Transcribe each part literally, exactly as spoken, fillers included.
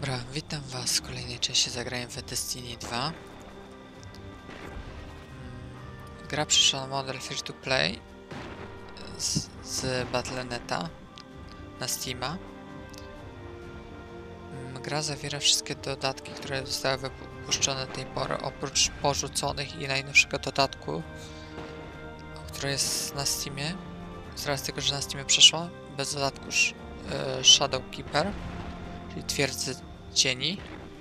Dobra, witam was w kolejnej części zagrałem w Destiny dwa. Gra przyszła na model Free to Play z, z Battle kropka neta na Steama. Gra zawiera wszystkie dodatki, które zostały wypuszczone do tej pory, oprócz porzuconych i najnowszego dodatku, który jest na Steamie. Z racji tego, że na Steamie przeszła, bez dodatku Shadow Keeper, czyli Twierdzy Cieni.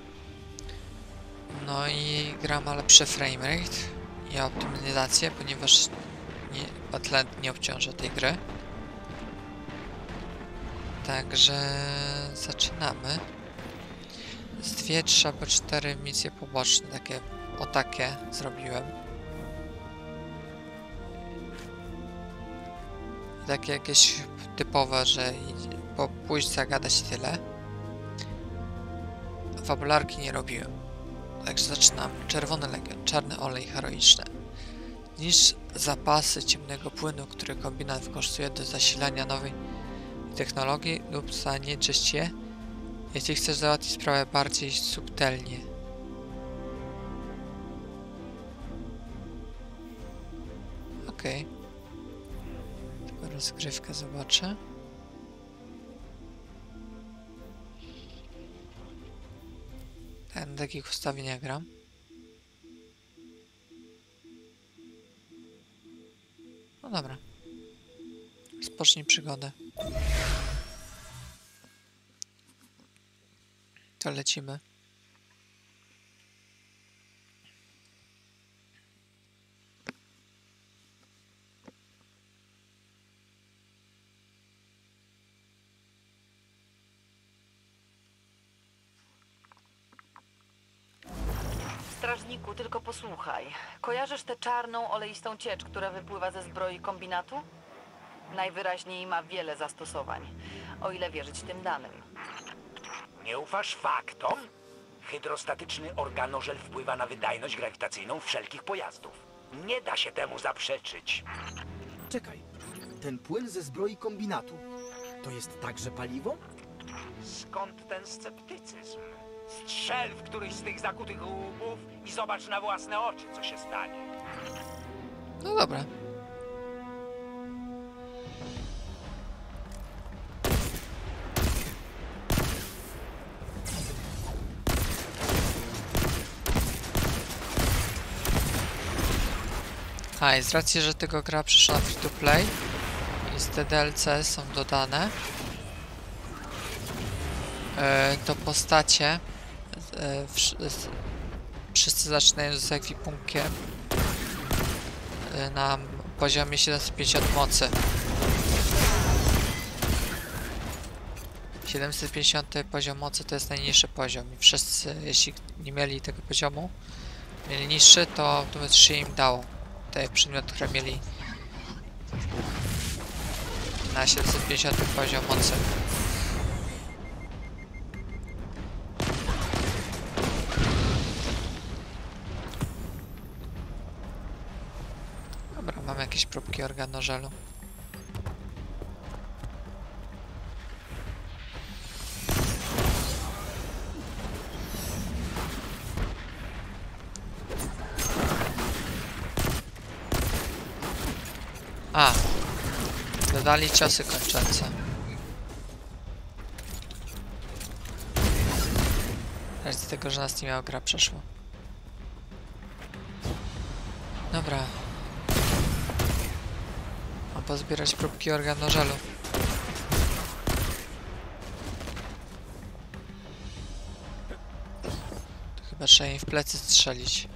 No i gra ma lepszy framerate i optymalizację, ponieważ nie, Battle kropka net nie obciąża tej gry. Także zaczynamy. Z dwie, trzy albo cztery misje poboczne, takie o takie zrobiłem. Takie jakieś typowe, że po pójść zagadać tyle. Fabularki nie robiłem. Także zaczynamy. Czerwony Legion, czarny olej heroiczny. Zniszcz zapasy ciemnego płynu, który kombinat wykorzystuje do zasilania nowej technologii lub zanieczyść je, jeśli chcesz załatwić sprawę bardziej subtelnie. Okej. Okay. Tylko rozgrywkę zobaczę. Ja na takich ustawieniach gram. No dobra. Rozpocznij przygodę. To lecimy. Strażniku, tylko posłuchaj. Kojarzysz tę czarną, oleistą ciecz, która wypływa ze zbroi kombinatu? Najwyraźniej ma wiele zastosowań, o ile wierzyć tym danym. Nie ufasz faktom? Hydrostatyczny organożel wpływa na wydajność grawitacyjną wszelkich pojazdów. Nie da się temu zaprzeczyć. Czekaj, ten płyn ze zbroi kombinatu, to jest także paliwo? Skąd ten sceptycyzm? Strzel w któryś z tych zakutych łupów i zobacz na własne oczy, co się stanie. No dobra. A i z racji, że tego gra przyszła free to play i z te D L C są dodane, yy, to postacie yy, wszyscy zaczynają z ekwipunkiem yy, na poziomie siedemset pięćdziesiąt mocy. siedemset pięćdziesiąt poziom mocy to jest najniższy poziom i wszyscy, jeśli nie mieli tego poziomu, mieli niższy, to automatycznie im dało te przedmioty, które mieli na siedemset pięćdziesiąt poziom mocy. Dobra, mamy jakieś próbki organożelu. A, dodali ciosy kończące. Z tego, że nas nie miała gra przeszła. Dobra. Mam pozbierać próbki organożelu. To chyba trzeba im w plecy strzelić.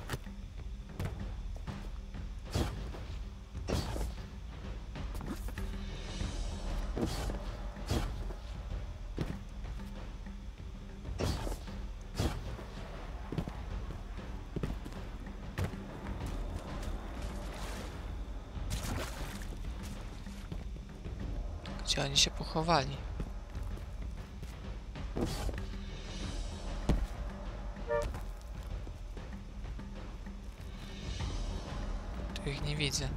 Gdzie oni się pochowali? Tu ich nie widzę.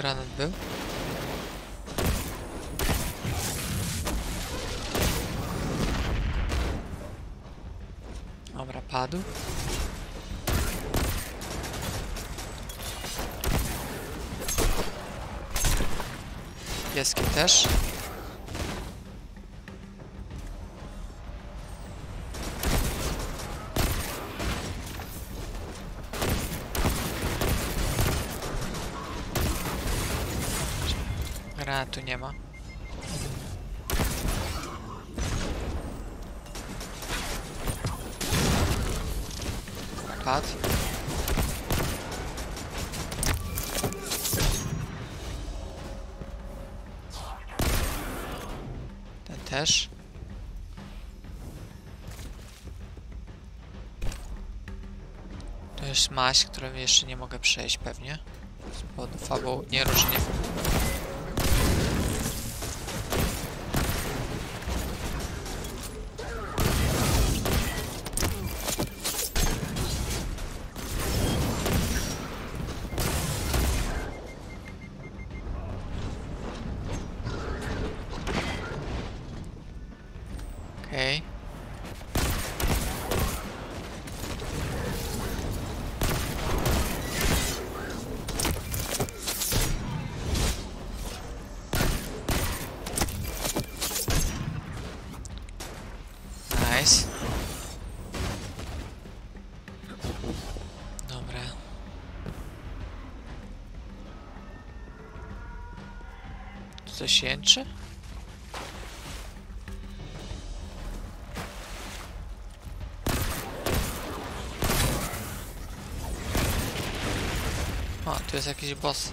granat był? Dobra, padł. Pieski też. Granatu nie ma. Padł. Ten też. To jest maść, którą jeszcze nie mogę przejść pewnie. Z powodu fabuł nie różnie. Okej. Nice. Dobra. Tu coś jęczy? O, tu jest jakiś boss.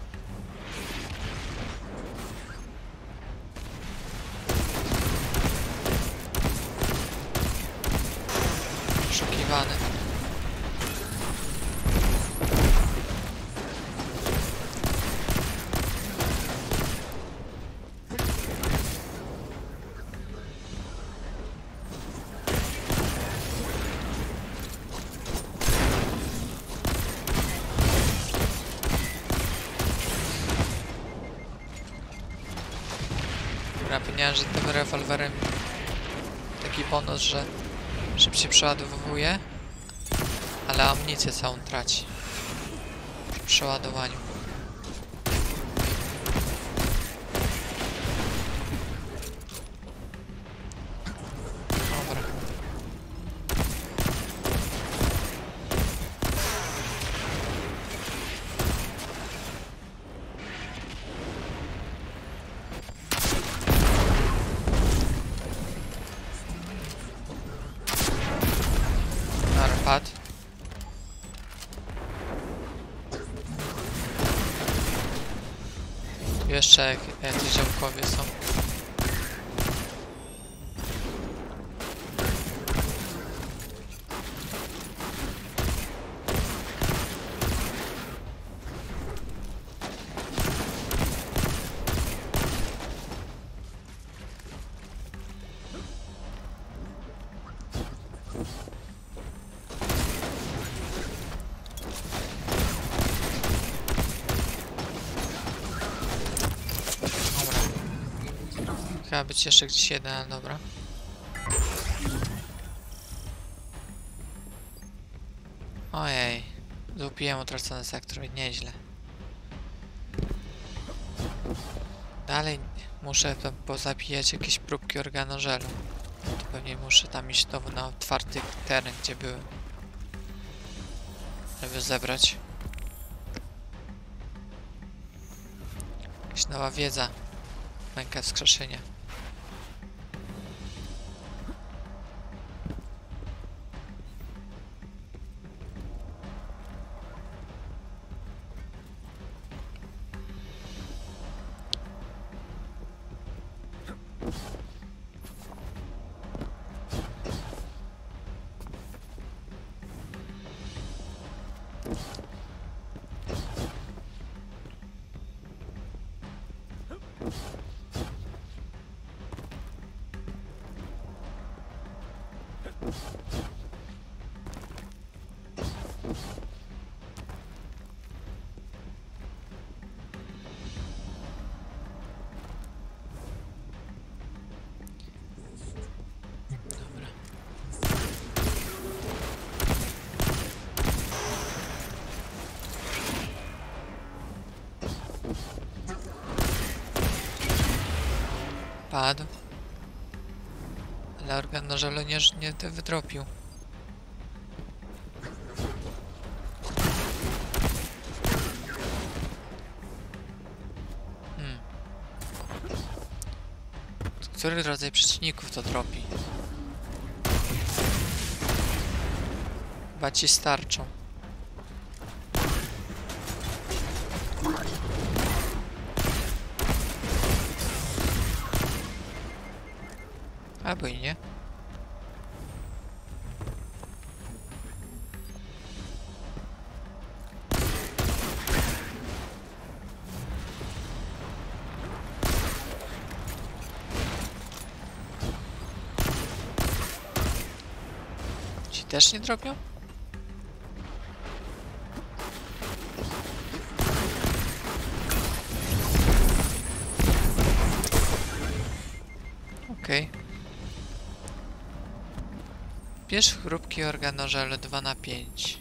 Poszukiwany. Zapomniałem, że tym rewolwerem taki bonus, że szybciej przeładowuje, ale amunicję całą traci przy przeładowaniu. Dobra. Padł. Tu jeszcze jak, jacyś działkowie są. Chyba być jeszcze gdzieś jeden, ale dobra. Ojej. Złupiłem utracony sektor, nieźle. Dalej muszę to pozabijać jakieś próbki organożelu. To pewnie muszę tam iść znowu na otwarty teren, gdzie byłem. Żeby zebrać. Jakaś nowa wiedza. Męka wskrzeszenia. padł. Ale organ nożelu nie, nie wydropił. Hmm. Który rodzaj przeciwników to dropi? Chyba ci starczą. Albo i nie. Ci też nie drobią? Okej. Okay. Bierz chrupki organożel dwa na pięć.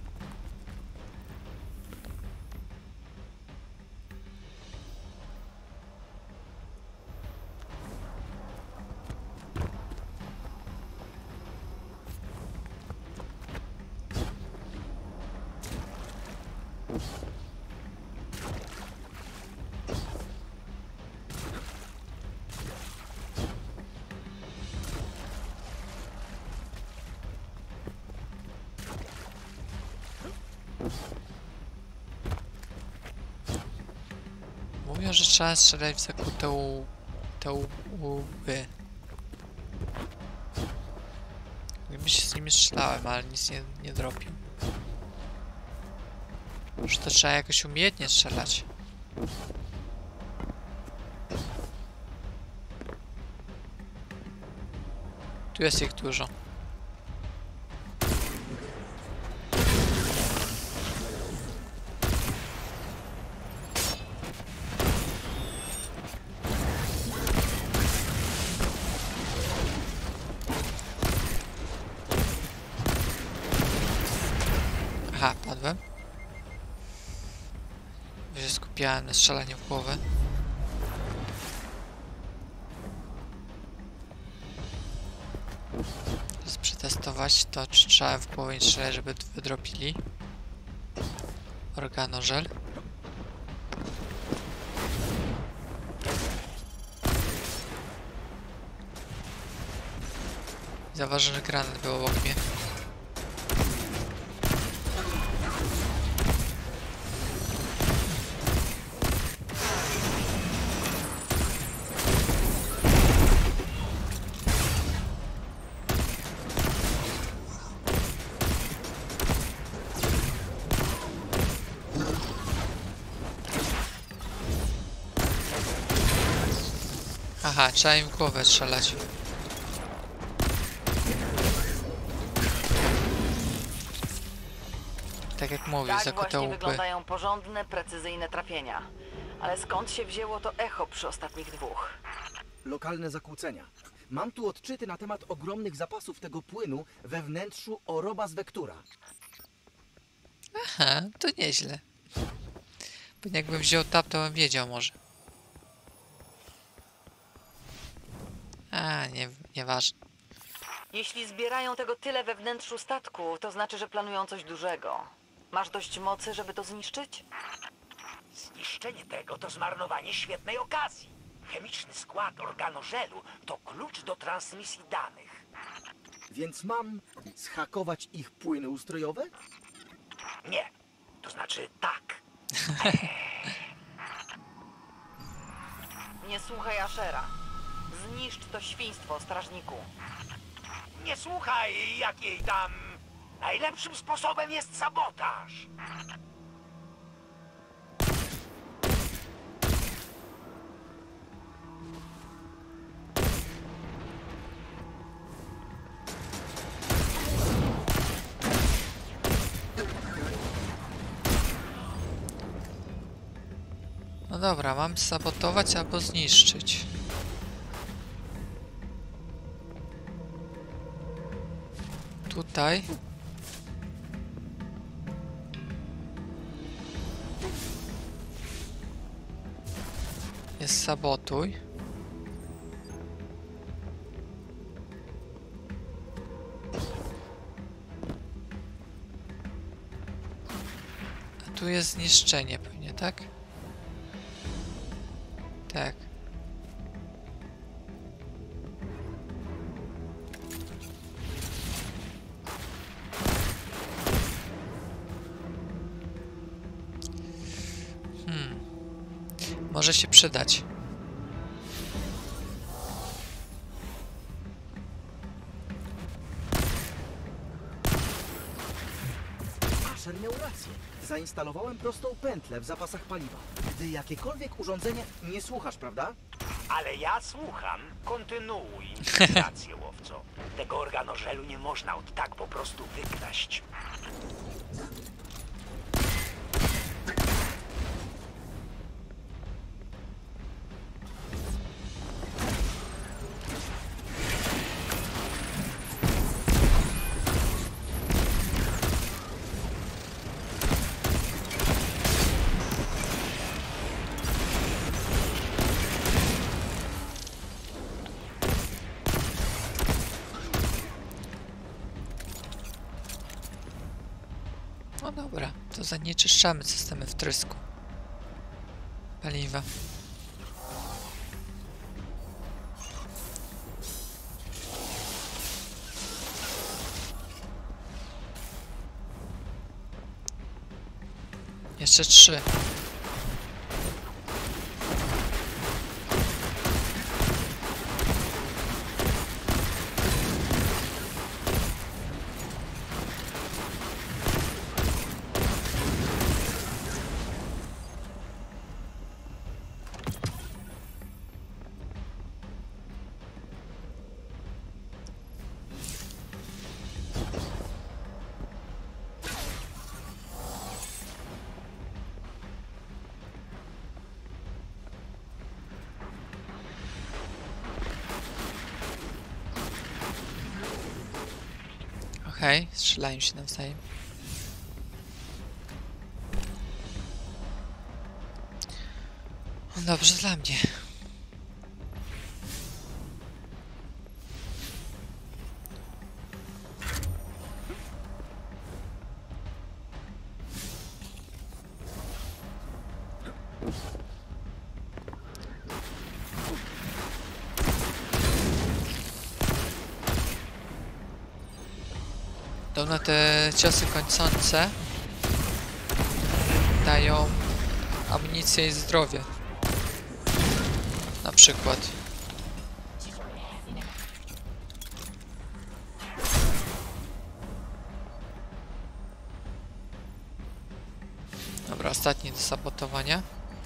Mówią, że trzeba strzelać w zakute łu... te łby. Gdyby się z nimi strzelałem, ale nic nie, nie dropił. Może to trzeba jakoś umiejętnie strzelać. Tu jest ich dużo. Aha, padłem. Bo się skupiałem na strzelaniu w głowę. Teraz przetestować to, czy trzeba w głowę nie strzelać, żeby wydropili organożel. Zauważyłem, że granat był obok mnie. Aha, trzeba im w głowę strzelać. Tak jak mówię, Tak zakute właśnie łby. wyglądają porządne, precyzyjne trafienia. Ale skąd się wzięło to echo przy ostatnich dwóch? Lokalne zakłócenia. Mam tu odczyty na temat ogromnych zapasów tego płynu we wnętrzu oroba z Vectura. Aha, to nieźle. Bo jakbym wziął tap, to bym wiedział może. A, nie, nieważne. Jeśli zbierają tego tyle we wnętrzu statku, to znaczy, że planują coś dużego. Masz dość mocy, żeby to zniszczyć? Zniszczenie tego to zmarnowanie świetnej okazji. Chemiczny skład organożelu to klucz do transmisji danych. Więc mam zhakować ich płyny ustrojowe? Nie, to znaczy tak. Nie słuchaj Ashera. Zniszcz to świństwo, strażniku. Nie słuchaj jakiej tam... Najlepszym sposobem jest sabotaż. No dobra, mam sabotować albo zniszczyć. Tutaj. Jest sabotuj. tu jest zniszczenie pewnie, tak? Tak. Hmm. Może się przydać. Asher miał rację. Zainstalowałem prostą pętlę w zapasach paliwa. Gdy jakiekolwiek urządzenie... Nie słuchasz, prawda? Ale ja słucham. Kontynuuj. Rację, łowco. Tego organożelu nie można od tak po prostu wykraść. No dobra, to zanieczyszczamy systemy wtrysku paliwa. Jeszcze trzy. Okej, okay, strzelają się nawzajem. Dobrze dla mnie. Podobno te ciosy kończące dają amunicję i zdrowie. Na przykład. Dobra, ostatni do sabotowania.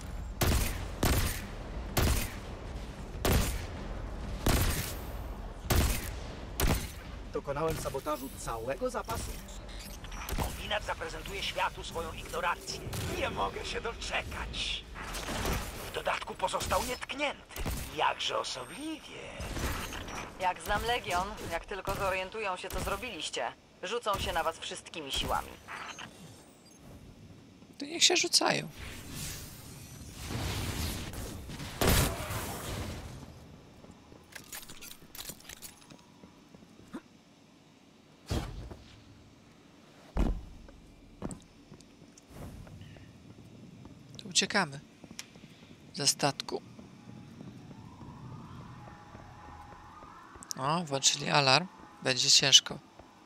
Dokonałem sabotażu całego zapasu. Kombinat zaprezentuje światu swoją ignorancję. Nie mogę się doczekać. W dodatku pozostał nietknięty. Jakże osobliwie. Jak znam Legion, jak tylko zorientują się, co zrobiliście, rzucą się na was wszystkimi siłami. To niech się rzucają. To uciekamy ze statku. O, włączyli alarm. Będzie ciężko.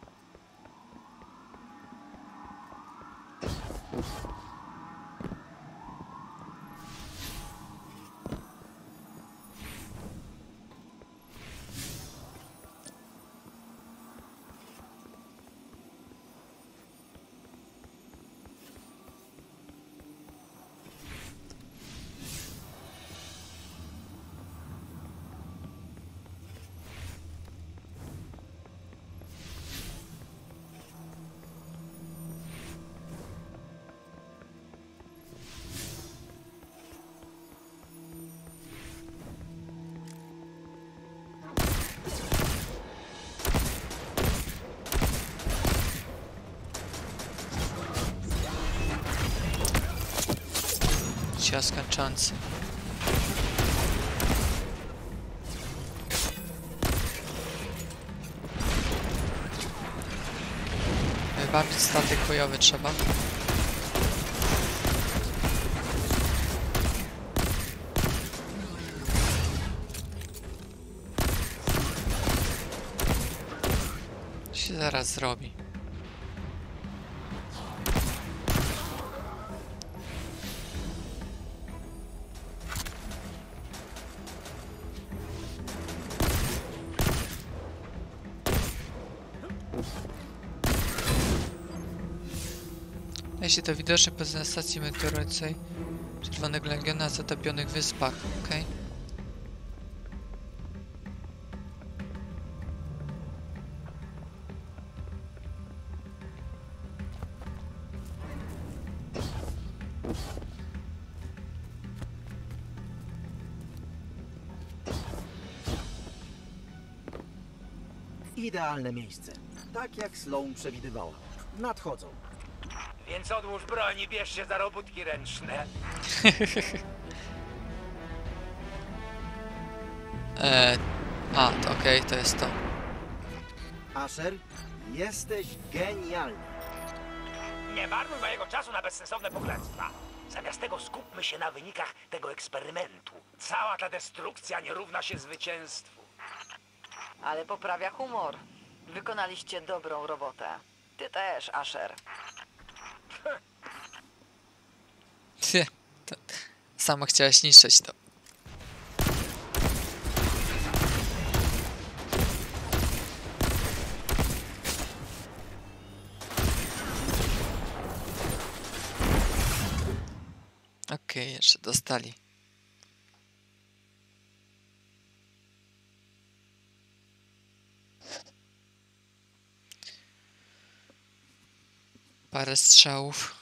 Cios kończący. Wybawić statek bojowy trzeba. się zaraz zrobi. Jeśli to widoczne poza stacji meteorycznej Czerwonego Legiona na zatopionych wyspach, okej? Okay? Idealne miejsce. Tak jak Sloan przewidywała. Nadchodzą. Więc odłóż broń i bierz się za robótki ręczne. eee, a, to okej, okay, to jest to. Asher, jesteś genialny. Nie marnuj mojego czasu na bezsensowne poglęstwa. Zamiast tego skupmy się na wynikach tego eksperymentu. Cała ta destrukcja nie równa się zwycięstwu. Ale poprawia humor. Wykonaliście dobrą robotę. Ty też, Asher. Ty, to, sama chciałaś niszczyć to. Okej, okay, jeszcze dostali. Parę strzałów.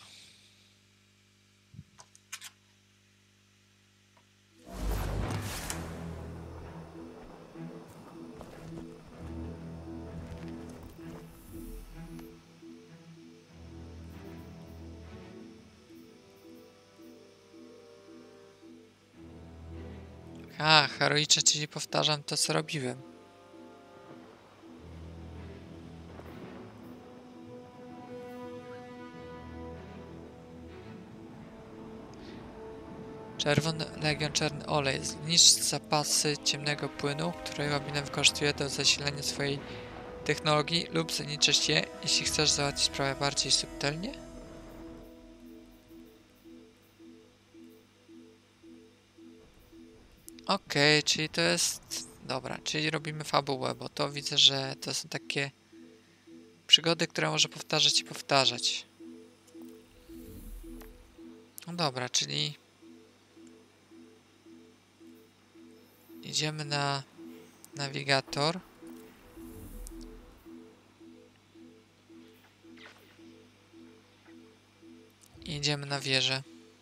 A, heroicznie, czyli powtarzam to, co robiłem. Czerwony Legion, czarny olej. Zniszcz zapasy ciemnego płynu, którego Robina wykorzystuje do zasilania swojej technologii lub zniszczyć je, jeśli chcesz załatwić sprawę bardziej subtelnie. Okej, okay, czyli to jest... Dobra, czyli robimy fabułę, bo to widzę, że to są takie przygody, które może powtarzać i powtarzać. No dobra, czyli... Idziemy na nawigator. I idziemy na wieżę.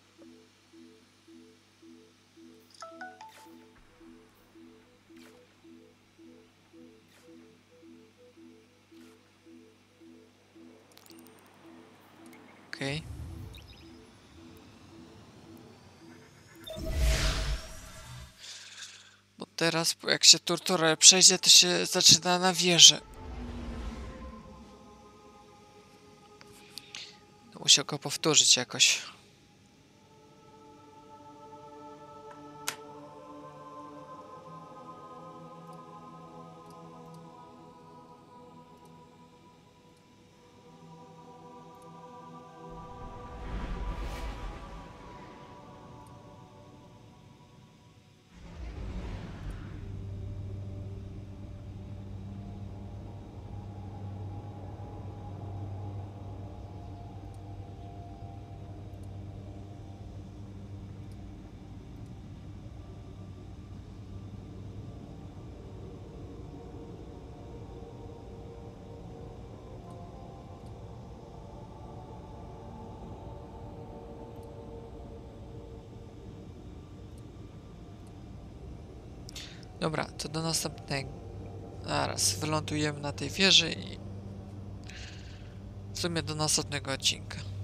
Okej. Okay. Bo teraz, jak się tutorial przejdzie, to się zaczyna na wieży. To musiał go powtórzyć jakoś. Dobra, to do następnego. Zaraz wylądujemy na tej wieży i w sumie do następnego odcinka.